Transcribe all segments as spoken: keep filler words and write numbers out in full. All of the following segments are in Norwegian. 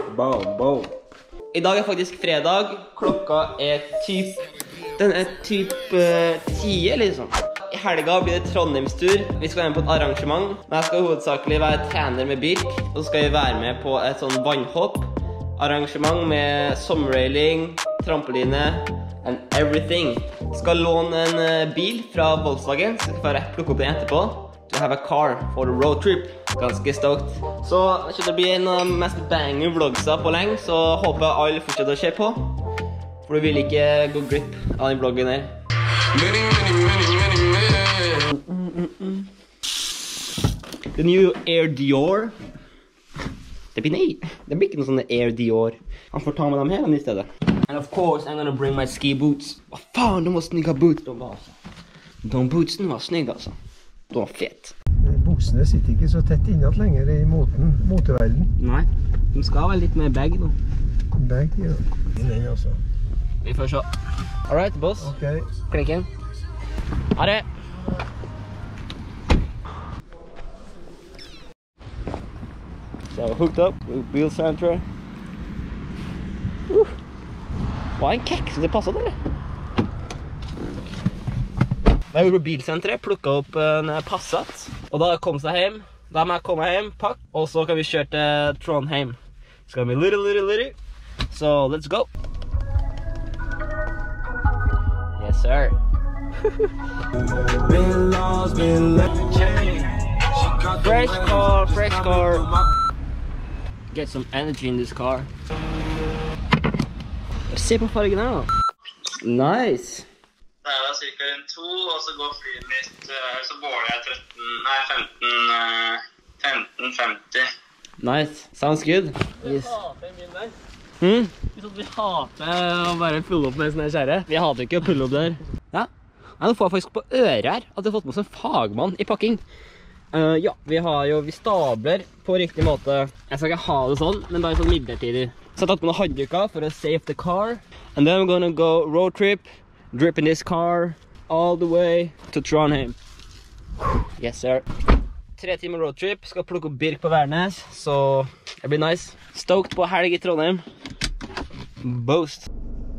Boom, boom. I dag er faktisk fredag. Klokka er typ... Den er typ uh, ti, liksom. I helga blir det Trondheimstur. Vi skal være med på et arrangement. Men jeg skal hovedsakelig være trener med Birk. Og så skal vi være med på et sånn vannhopp. Arrangement med sommerrailing, trampoline, and everything. Jeg skal låne en uh, bil fra Volkswagen. Så jeg skal bare plukke opp den etterpå. To have a car for the road trip. Ganske stoked. Så det blir en av de mest banger vlogsa på lenge. Så håper jeg alle fortsetter å se på. For du vil ikke gå glipp av den vloggen her. Many, many, many, many, many. Mm, mm, mm. The new Air Dior. Det blir nei. Det blir ikke noe sånne Air Dior. Han får ta med dem her i stedet. And of course, I'm gonna bring my ski boots. Hva faen, de var snygga boots. De var altså. De bootsene var snygga altså. De var fett. Buksene sitter ikke så tett innat lenger i moten, moteverden. Nei, de skal være litt mer bag nå. Bag, ja. Den også. Vi får se. Alright, boss. Ok. Klinken. Ha det. So, hooked up with Bill Santra. Uh. Hva en keks, det passet eller? Da jeg gjorde på bilsenteret, plukket opp en Passat. Og da kom jeg hjem, da må jeg komme hjem, pakk, og så kan vi kjøre til Trondheim. Skal vi little, little, little. So, let's go. Yes, sir. Fresh car, fresh car. Get some energy in this car. Se på fargen her da. Nice. Det er da cirka rundt to, og så går flyet mitt, så båler jeg tretten, nei, femten, femten femti. Nice, sounds good. Yes. Hmm? Vi sånn at vi hater å bare pulle opp med sånne kjære. Vi hater ikke å pulle opp der. Ja, nå får jeg faktisk på øret her at vi har fått med oss en fagmann i pakking. Uh, ja, vi har jo, vi stabler på riktig måte. Jeg skal ikke ha det sånn, men bare sånn midlertidig. Så jeg har tatt på noen hånddukker for å save the car. And then we're gonna go road trip. Drip in this car all the way to Trondheim. Yes, sir. Tre timer roadtrip. Skal plukke opp Birk på Værnes, så det blir nice. Stoked på helg i Trondheim. Boast.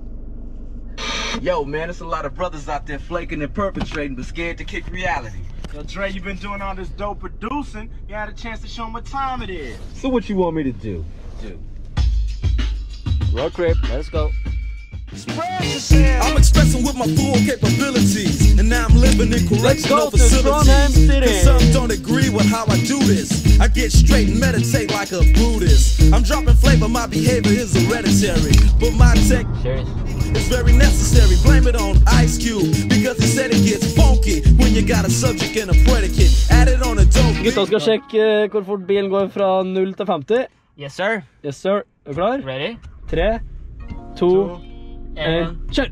Yo, man, there's a lot of brothers out there flaking and perpetrating, but scared to kick reality. Yo, Dre, you've been doing all this dope producing. You had a chance to show them what time it is. So what you want me to do? Do. Road trip, let's go. I'm expressing with my full capabilities, and now I'm living in correctional facilities. Cause some don't agree with how I do this. I get straight and meditate like a Buddhist. I'm dropping flavor, my behavior is hereditary, but my tech is very necessary. Blame it on Ice Cube, because he said it gets funky when you got a subject and a predicate. Add it on a dope. Gutta skal sjekke hvor fort bilen går fra null til femti. Yes, sir. Yes, sir. Er du klar? Ready? Tre, to, En, kjør!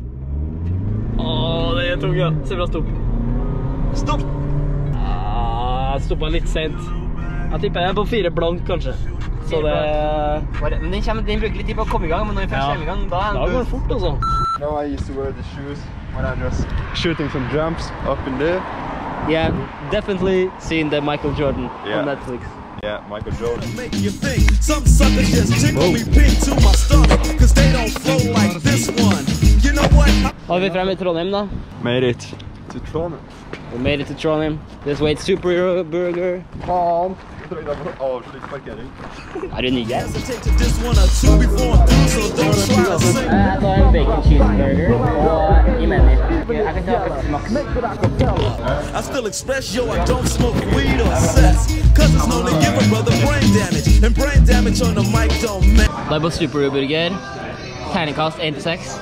Åh, det er tung, ja. Se bra, stopp. Stopp! Ah, stoppet litt sent. Jeg tipper jeg er på fire blank, kanskje. Så det... Men den, kommer, den bruker litt tid på å komme i gang, men når vi først kommer i gang, da... Da går det fort, altså. No, I used to wear the shoes when I was shooting some jumps up in there. Yeah, definitely seen the Michael Jordan Yeah. on Netflix. Yeah, Michael Jordan. Make you think. Some suckers just tickle me pink to my stomach, cause they don't flow like this one. You know what? Har vi frem i Trondheim da? Made it to Trondheim. We made it to Trondheim. This way it's Superhero Burger. Faen! Jeg tror jeg var avslitt parkering. Er du ny her? Hesitate to this one or two before I'm through, so don't try to sing. Jeg tar en bacon cheeseburger og i menu. Jeg kan ta Pepsi Max. I still express, yo, I don't smoke weed or sex, cause it's known to give a brother brain damage, and brain damage on the mic don't matter. Da er på Superhero Burger. Tegnekast en til seks.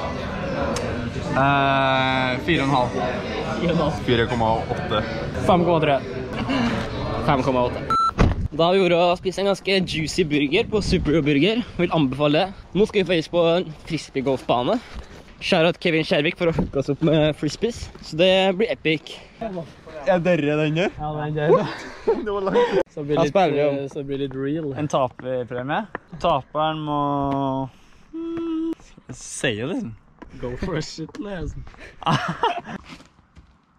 Fire og en halv. fire komma åtte. Fem komma tre. fem komma åtte. Da har vi vært å spise en ganske juicy burger på Superhero Burger. Jeg vil anbefale det. Nå skal vi faktisk på en frisbeegolfbane. Shoutout Kevin Kjærvik for å hooke oss opp med frisbees. Så det blir epic. Jeg dørre den der. Ja, den der. Det var langt. Så blir Hva litt, spiller vi om? så blir litt real. En taperpremie. Taperen må... Jeg sier jo liksom. Go for a shit, liksom.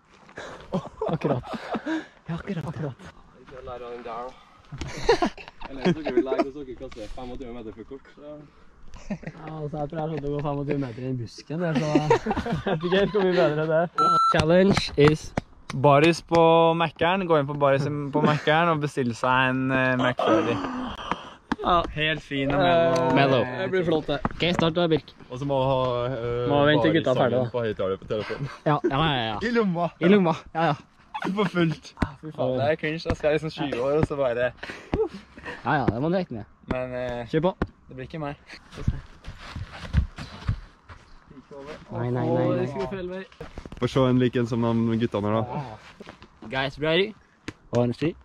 Akkurat. Ja, akkurat, akkurat. Eller hvis dere vil legge oss dere kaster tjuefem meter for kort, så... Ja, altså jeg tror jeg skjønte å gå tjuefem meter i den busken der, så jeg vet ikke helt hvor mye bedre det er. Challenge is... Baris på Mac-eren. Gå inn på Baris på Mac-eren og bestille seg en uh, McFlurry. Ja. Helt fin og mellow. Mellow. Det blir flott det. Ok, start da, Birk. Og så må du ha uh, Må vente til gutta er ferdig da. På høyttaler på telefonen. Ja, ja, ja, ja. I lomma. I lomma, ja, ja. På fullt. Fy faen, det er cringe. Da skal jeg liksom tjue år, og så bare... Ja, ja, det må du regne med. Men uh, Kjør på. det blir ikke meg. Nei, nei, nei, nei. Få se en like en som de guttene her da. Guys, ready? One, three.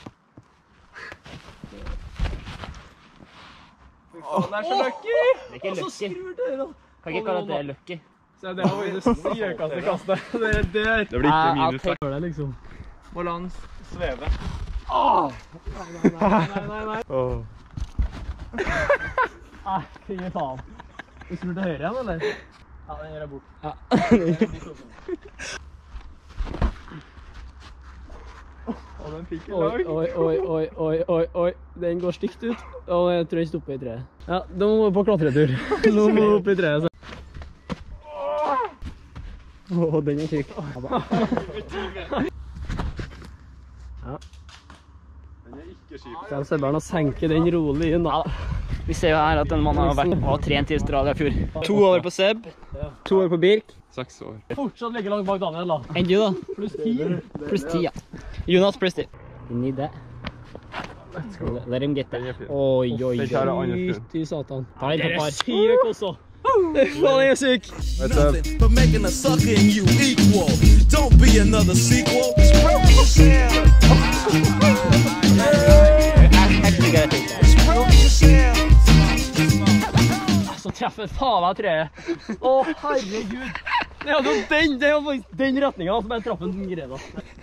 Åh, det er så lucky! Det er ikke lucky. Kan ikke kalle det lucky. Så det var jo det sykeste kastet. Det er der. Det blir ikke minus. Jeg tar det liksom. Må la den sveve. Åh! Nei, nei, nei, nei, nei. Åh. Nei, ingen faen. Du snur til høyre igjen, eller? Ja, den gjør jeg bort. Ja. Og den fikk en Oi, lag. oi, oi, oi, oi, oi, oi. Den går stygt ut. Og jeg tror den stopper i treet. Ja, nå må vi på klatretur. Nå må vi opp i treet. Åh, den er syk. Ja. Den er ikke kjip. Så jeg ser bare å senke den rolig inn da. Vi ser jo her at en mann har vært og trent i Australia i fjor. To år på Seb, to år på Birk. Seks år. Fortsatt like langt bak Daniel da. Enn du da? Pluss ti. Pluss ti, ja. Jonas pluss ti. You need that. Let him get that. Oi, oi, oi. Den tar jeg andre stund. Fytti satan. Ta en Det par. er syk også. Faen, jeg er syk. Nothing but making a sucker and you equal. Don't be another sequel. Så treffer faen meg treet. Å, herregud. Det er jo den, det er jo faktisk den retningen som bare traff en greda.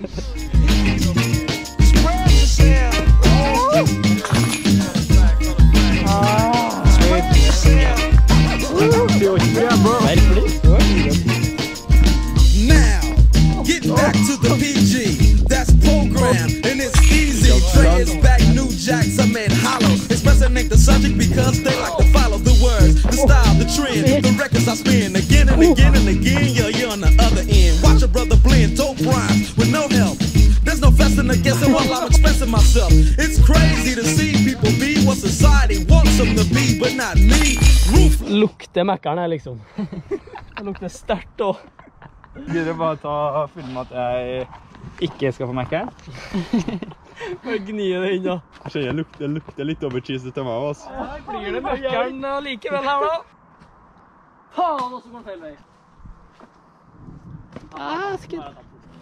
Now, get back to the P G. That's program and it's easy. Trey is back, new jacks, I meant hollow. Expressing ain't the subject because they like to follow the words, the style, the trend, the records I spin again and again and again. Yeah, you're on the other end. Watch a brother blend dope rhymes with no help. There's no festin' or guessing while I'm expressing myself. It's crazy to see people be what society wants them to be, but not me. Roof. Lukter mekkeren her liksom. Det lukter sterkt også. Vil du bare ta filmen at jeg ikke skal få Mac-eren? Bare gnide det inn da. Jeg kjenner det lukter, lukter litt over cheese til meg også. Her blir det mekkeren likevel her da. Faen, også går feil vei. Ah, skutt.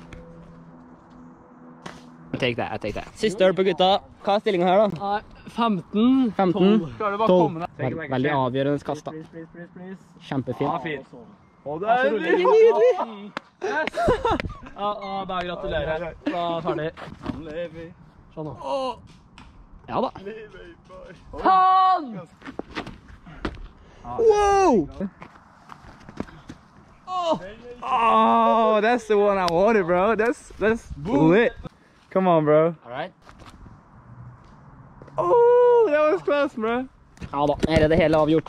Take that, I take that. Siste øl på gutta. Hva er stillingen her da? Nei, femten, femten, tolv. tolv. Veldig avgjørende kast da. Please, please, please. Kjempefint. Og det er Nydelig! Yes! Ja, ja, bare gratulerer. Da er ferdig. Han lever. Sånn da. Ja da. Faen! Wow! Oh, that's the one I wanted, bro. That's that's lit. Come on, bro. Alright. Oh, that was close, bro. Ja da, her er det hele avgjort.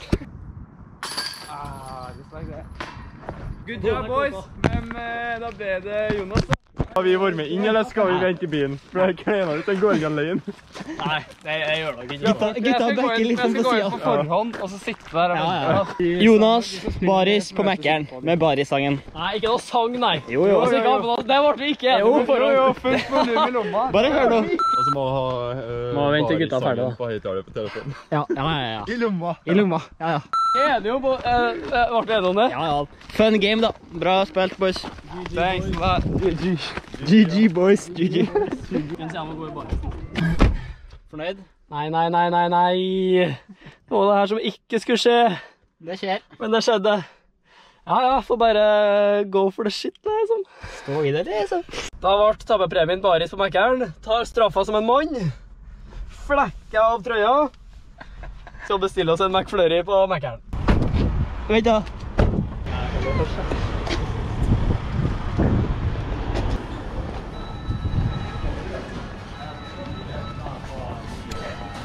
Ah, just like that. Good job, boys. Men uh, da ble det Jonas. Har vi vært med inn, eller skal vi vente i bilen? For jeg klener ut, den går ikke alene. Nei, det jeg gjør nok ikke. Gutta, gutta backer litt på Jeg skal gå inn på siden. forhånd, og så sitte der og Ja, vente. ja. Jonas, Baris på Mac-eren med Baris-sangen. Nei, ikke noe sang, nei. Jo, jo. Altså, ikke annet, det ble vi ikke enige Jo, på forhånd. Jo, fullt volum i lomma. Bare hør nå. Og så må du ha uh, Må vente til gutta er ferdig, da. på høyttaler på telefonen. Ja, ja, ja, ja. I lomma. I lomma. Ja, ja. Enige om, eh, eh, ble vi enige om det? Ja, ja. Fun game da. Bra spilt, boys. Thanks a lot. G G, boys. G G. Mens jeg må gå i baren. Fornøyd? Nei, nei, nei, nei, nei. Det var det her som ikke skulle skje. Det skjer. Men det skjedde. Ja, ja, får bare go for the shit, liksom. Stå i det, liksom. Da ble tabbepremien Baris på Mac-eren. Tar straffa som en mann. Flekker av trøya. Skal bestille oss en McFlurry på Mac-eren. Vent da.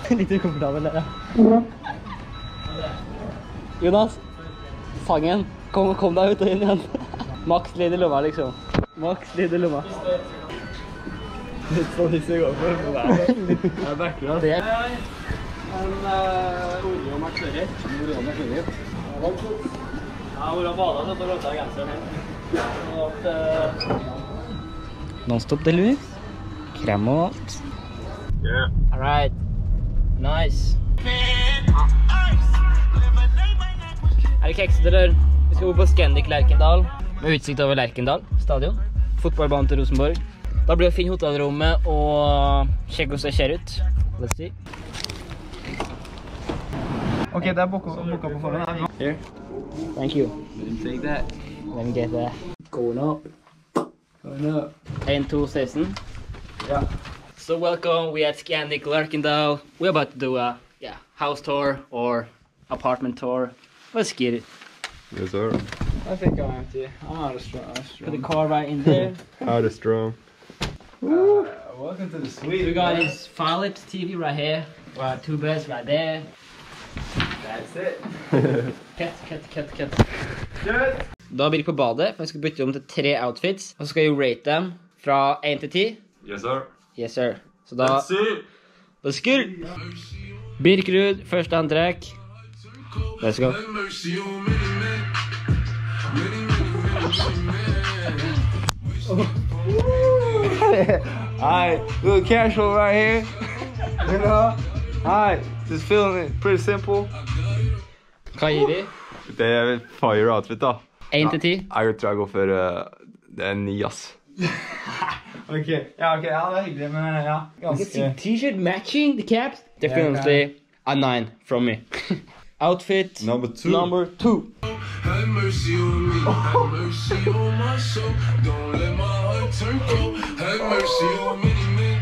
Litt ukomfortabel der, ja. Jonas, sangen. Kom, kom deg ut og inn igjen. Max lid i lomma, liksom. Max lid i lomma. Litt sånn hissig går for det der. Jeg backer da. Det er en uh, olje og markører. Hvor er det markører? Ja, hvor har badet, så får rådta genseren her. Non-stop Deluxe. Krem og alt. Yeah. Alright. Nice. Er det kekset, eller? Vi skal bo på Scandic Lerkendal. Med utsikt over Lerkendal stadion. Fotballbanen til Rosenborg. Da blir det å finne hotellrommet og sjekke hvordan det ser ut. Let's see. Ok, det er boka på forhånd. Here. Thank you. Take that. Let me get that. Going up. Going up. one two station. Yeah. So welcome, we at Scandic Lerkendal. We're about to do a yeah, house tour or apartment tour. Let's get it. Yes, sir. I think I'm empty. I'm out of strong. Put the car right in there. How to strong. Uh, welcome to the suite. We got his Philips T V right here. We got two beds right there. That's it. Cut, cut, cut, cut. Da blir vi på badet, for vi skal bytte om til tre outfits. Og så skal vi rate dem fra one til ten. Yes, sir. Yes, sir. Så da... Let's see. Let's get it! Birkerud, første antrekk. Let's go. Alright, little casual right here. You know? Alright, just feeling it. Pretty simple. Hva gir vi? Det er fire outfit da. one til ten. Jeg tror jeg går for uh, det er ni, ass. Ok, ja, ok, ja, det er hyggelig, men ja, ganske... T-shirt matching the caps. Definitely a nine from me. Outfit Number two. Number two. Have mercy on me, have mercy on my soul. Don't let my heart turn cold. Have mercy on me, man.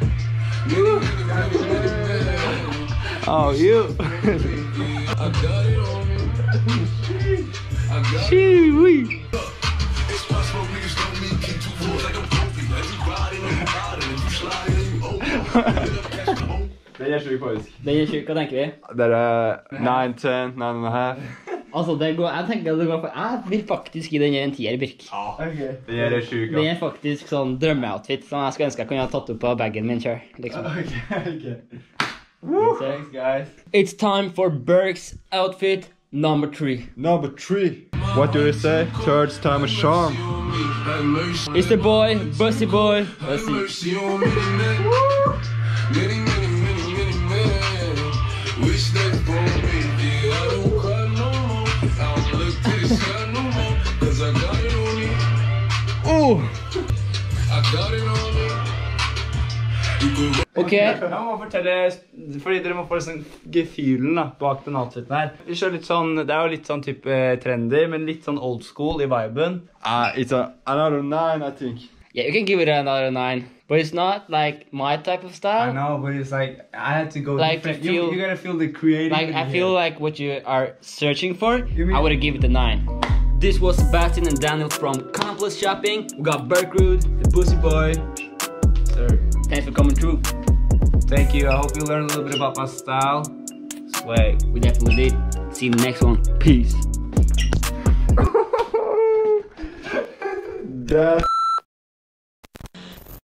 Oh, you. I got it on me. I got it. It's possible niggas don't mean keep two fools like a trophy. Like you riding on the bottom, and you sliding and you open. Det er sjukt faktisk. Det gir sjukt, hva tenker vi? Det er nine, ten, nine and a half. Altså, det går, jeg tenker at det går for... Jeg vil faktisk gi den en tier, Birk. Ok. Det er sjukt, Det ja. er faktisk sånn drømmeoutfit som jeg skulle ønske jeg kunne ha tatt opp på bagen min selv, liksom. Ok, ok. Yes, sir. Thanks, guys. It's time for Berg's outfit number three. Number three. What do you say? Third time a charm. It's the boy, Bussy Boy. Let's see. Mercy on me, man. Many, many, many, many, man. Wish that for me. Yeah, I don't cry no more. I don't look to the sky no more. Cause I got it on me. Oh! I got it on me. You could Ok, Jeg må fortelle, fordi dere må få sånn gefühlen da, bak den outfiten her. Vi kjører litt sånn, det er jo litt sånn type trendy, men litt sånn old school i viben. Uh, it's a, another nine, I think. yeah, you can give it another nine. But it's not like my type of I style. know, but it's like, I had to go Like to different. You, feel- you gotta feel the creativity. Like, I feel here. like what you are searching for, You mean- I would give it a nine. This was Sebastian and Daniel from Complex Shopping. We got Berkrud, the Bussy Boy. Sir. Thanks for coming through. Thank you, I hope you learned a little bit about my style. Swag. We definitely did. See you in the next one. Peace. That